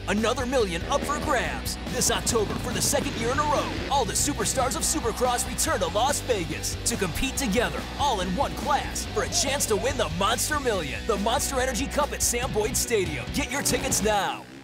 Another million up for grabs. This October, for the second year in a row, all the superstars of Supercross return to Las Vegas to compete together, all in one class, for a chance to win the Monster Million. The Monster Energy Cup at Sam Boyd Stadium. Get your tickets now.